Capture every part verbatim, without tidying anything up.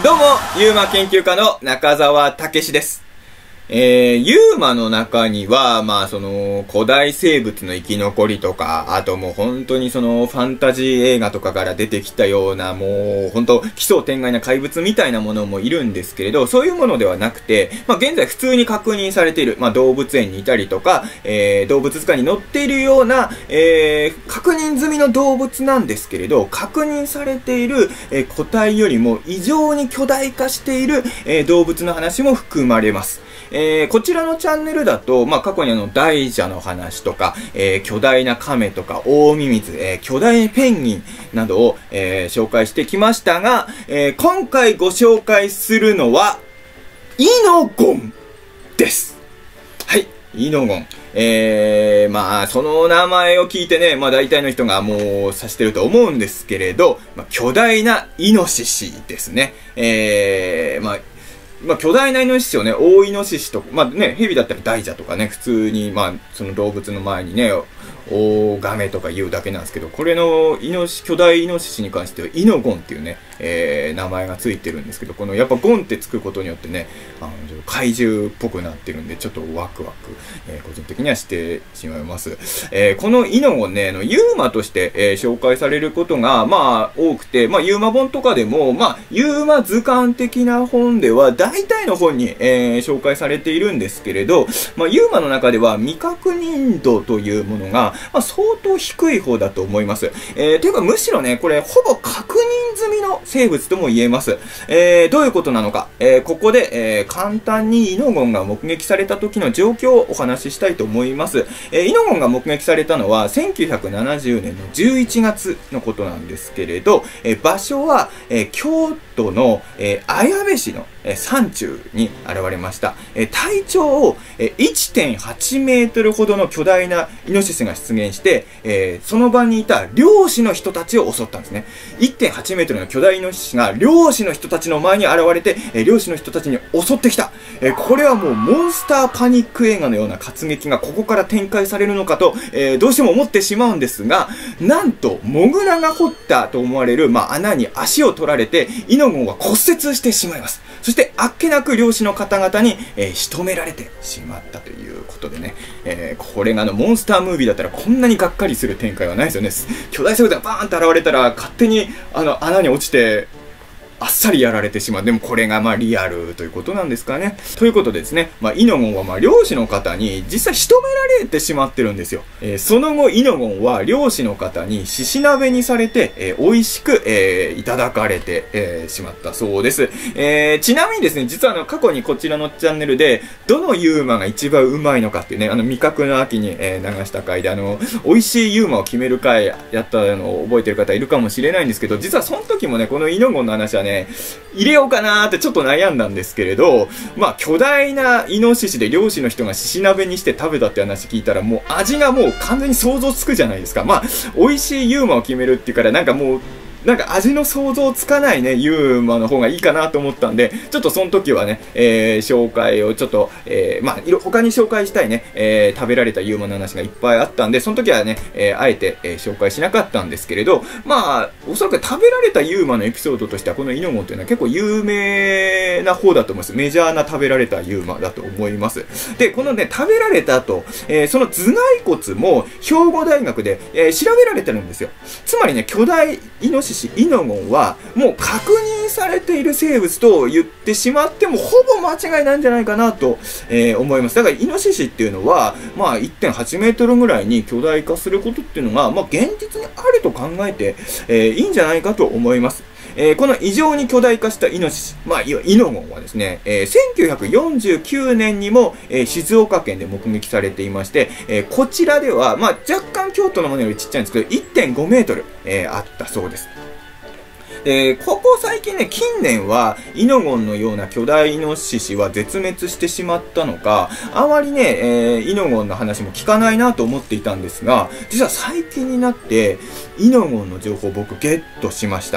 どうも、ユーマ研究家の中澤武史です。えー、ユーマの中には、まあその、古代生物の生き残りとか、あともう本当にその、ファンタジー映画とかから出てきたような、もう本当、奇想天外な怪物みたいなものもいるんですけれど、そういうものではなくて、まあ現在普通に確認されている、まあ動物園にいたりとか、えー、動物図鑑に載っているような、えー、確認済みの動物なんですけれど、確認されている、えー、個体よりも異常に巨大化している、えー、動物の話も含まれます。えー、こちらのチャンネルだと、まあ、過去にあの、大蛇の話とか、えー、巨大な亀とか、大ミミズ、えー、巨大ペンギンなどを、えー、紹介してきましたが、えー、今回ご紹介するのは、イノゴンです。はい、イノゴン。えー、まあ、その名前を聞いてね、まあ大体の人がもう指してると思うんですけれど、まあ、巨大なイノシシですね。えー、まあ、まあ、巨大なイノシシをね、大イノシシとか、まあね、ヘビだったら大蛇とかね、普通に、まあ、その動物の前にね、大亀とか言うだけなんですけど、これのイノシ、巨大イノシシに関しては、イノゴンっていうね、えー、名前がついてるんですけど、このやっぱゴンってつくことによってね、あの、怪獣っぽくなってるんで、ちょっとワクワク、えー、個人的にはしてしまいます。えー、このイノゴンね、のユーマとして、えー、紹介されることが、まあ、多くて、まあ、ユーマ本とかでも、まあ、ユーマ図鑑的な本では、大体の本に、えー、紹介されているんですけれど、まあ、ユーマの中では未確認度というものが、まあ、相当低い方だと思います。えー、ていうかむしろね、これほぼ確認済みの生物とも言えます。えー、どういうことなのか、えー、ここで、えー、簡単にイノゴンが目撃された時の状況をお話ししたいと思います。えー、イノゴンが目撃されたのはせんきゅうひゃくななじゅうねんのじゅういちがつのことなんですけれど、えー、場所は、えー、京都の、えー、綾部市の、えー、山中に現れました。えー、体長を、えー、いってんはちメートルほどの巨大なイノシシが出現して、えー、その場にいた漁師の人たちを襲ったんですね。いってんはちメートルの巨大イノシシが漁師の人たちの前に現れて、えー、漁師の人たちに襲ってきた。えー、これはもうモンスターパニック映画のような活劇がここから展開されるのかと、えー、どうしても思ってしまうんですが、なんと、モグラが掘ったと思われる、まあ、穴に足を取られて、イノゴンは骨折してしまいます。そして、あっけなく漁師の方々に、えー、仕留められてしまったということでね、えー、これがあの、モンスタームービーだったらこんなにがっかりする展開はないですよね。巨大生物がバーンと現れたら、勝手に、あの、穴に落ちて、あっさりやられてしまう。でもこれがまあリアルということなんですかね。ということでですね、まあイノゴンはまあ漁師の方に実際仕留められてしまってるんですよ。えー、その後イノゴンは漁師の方に獅子鍋にされて、えー、美味しく、えー、いただかれて、えー、しまったそうです。えー、ちなみにですね、実はあの過去にこちらのチャンネルで、どのユーマが一番うまいのかっていうね、あの味覚の秋に、えー、流した回で、あの、美味しいユーマを決める回やったのを覚えてる方いるかもしれないんですけど、実はその時もね、このイノゴンの話はね、入れようかなーってちょっと悩んだんですけれど、まあ巨大なイノシシで漁師の人が獅子鍋にして食べたって話聞いたら、もう味がもう完全に想像つくじゃないですか。まあ美味しいユーマを決めるっていうから、なんかもうなんか味の想像つかないね、ユーマの方がいいかなと思ったんで、ちょっとその時はね、えー、紹介をちょっと、えー、まあ、いろ、他に紹介したいね、えー、食べられたユーマの話がいっぱいあったんで、その時はね、えー、あえて、えー、紹介しなかったんですけれど、まあ、おそらく食べられたユーマのエピソードとしては、このイノゴンっていうのは結構有名な方だと思います。メジャーな食べられたユーマだと思います。で、このね、食べられた後、えー、その頭蓋骨も兵庫大学で、えー、調べられてるんですよ。つまりね、巨大イノシシイノゴンはもう確認されている生物と言ってしまってもほぼ間違いないんじゃないかなと、えー、思います。だからイノシシっていうのはまあ いってんはちメートルぐらいに巨大化することっていうのがまあ現実にあると考えて、えー、いいんじゃないかと思います。えー、この異常に巨大化したイノシシ、まあ、いわゆるイノゴンはですね、えー、せんきゅうひゃくよんじゅうきゅうねんにも、えー、静岡県で目撃されていまして、えー、こちらでは、まあ、若干京都のものよりちっちゃいんですけど、いってんごメートル、えー、あったそうです。えー、ここ最近ね、近年は、イノゴンのような巨大イノシシは絶滅してしまったのか、あまりね、えー、イノゴンの話も聞かないなと思っていたんですが、実は最近になって、イノゴンの情報を僕ゲットしました。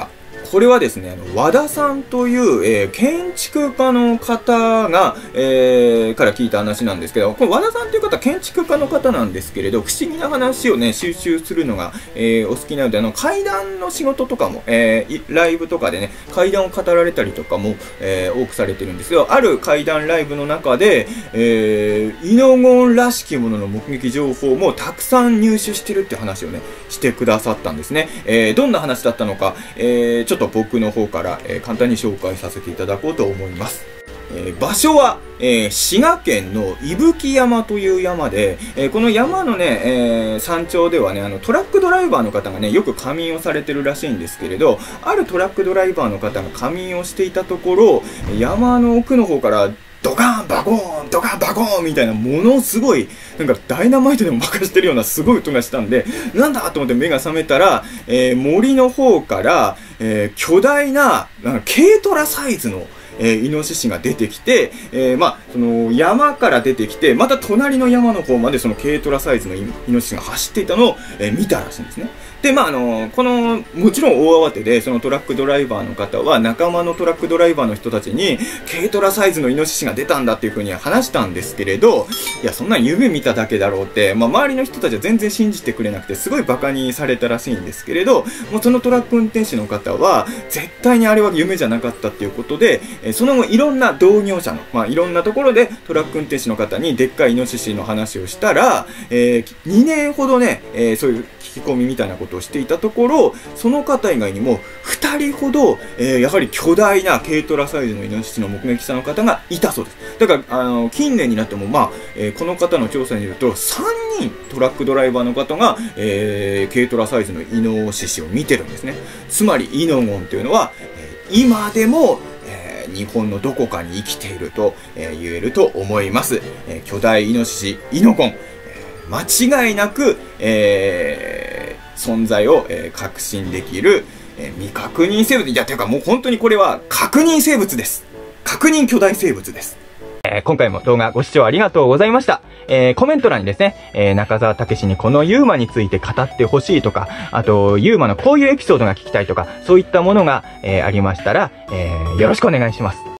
これはですね、あの和田さんという、えー、建築家の方が、えー、から聞いた話なんですけど、この和田さんという方は建築家の方なんですけれど、不思議な話をね、収集するのが、えー、お好きなので、あの、怪談の仕事とかも、えー、ライブとかでね、怪談を語られたりとかも、えー、多くされてるんですよ。ある怪談ライブの中で、えー、イノゴンらしきものの目撃情報もたくさん入手してるって話をね、してくださったんですね。えー、どんな話だったのか、えー、ちょっと僕の方から、えー、簡単に紹介させていただこうと思います。えー、場所は、えー、滋賀県の伊吹山という山で、えー、この山のね、えー、山頂ではね、あのトラックドライバーの方がね、よく仮眠をされてるらしいんですけれど、あるトラックドライバーの方が仮眠をしていたところ、山の奥の方からドカーンバコーンドカーンバコーンみたいなものすごいなんかダイナマイトでも爆してるようなすごい音がしたんで、なんだと思って目が覚めたら、えー、森の方から、えー、巨大ななんか軽トラサイズのえー、イノシシが出てきて、えー、まあ、その山から出てきて、また隣の山の方までその軽トラサイズのイノシシが走っていたのを、えー、見たらしいんですね。で、まあ、あのー、この、もちろん大慌てで、そのトラックドライバーの方は、仲間のトラックドライバーの人たちに、軽トラサイズのイノシシが出たんだっていう風に話したんですけれど、いや、そんなん夢見ただけだろうって、まあ、周りの人たちは全然信じてくれなくて、すごいバカにされたらしいんですけれど、もうそのトラック運転手の方は、絶対にあれは夢じゃなかったっていうことで、えー、その後いろんな同業者の、まあ、いろんなところでトラック運転手の方にでっかいイノシシの話をしたら、えー、にねんほどね、えー、そういう聞き込みみたいなことをしていたところ、その方以外にもふたりほど、えー、やはり巨大な軽トラサイズのイノシシの目撃者の方がいたそうです。だから、あの、近年になっても、まあ、えー、この方の調査によると、さんにんトラックドライバーの方が、えー、軽トラサイズのイノシシを見てるんですね。つまり、イノゴンというのは、えー、今でも、日本のどこかに生きていると、えー、言えると思います。えー、巨大イノシシ、イノゴン、えー、間違いなく、えー、存在を、えー、確信できる、えー、未確認生物。いや、というかもう本当にこれは確認生物です。確認巨大生物です。えー、今回も動画ご視聴ありがとうございました。えー、コメント欄にですね、えー、中澤武史にこのユーマについて語ってほしいとか、あと、ユーマのこういうエピソードが聞きたいとか、そういったものが、えー、ありましたら、えー、よろしくお願いします。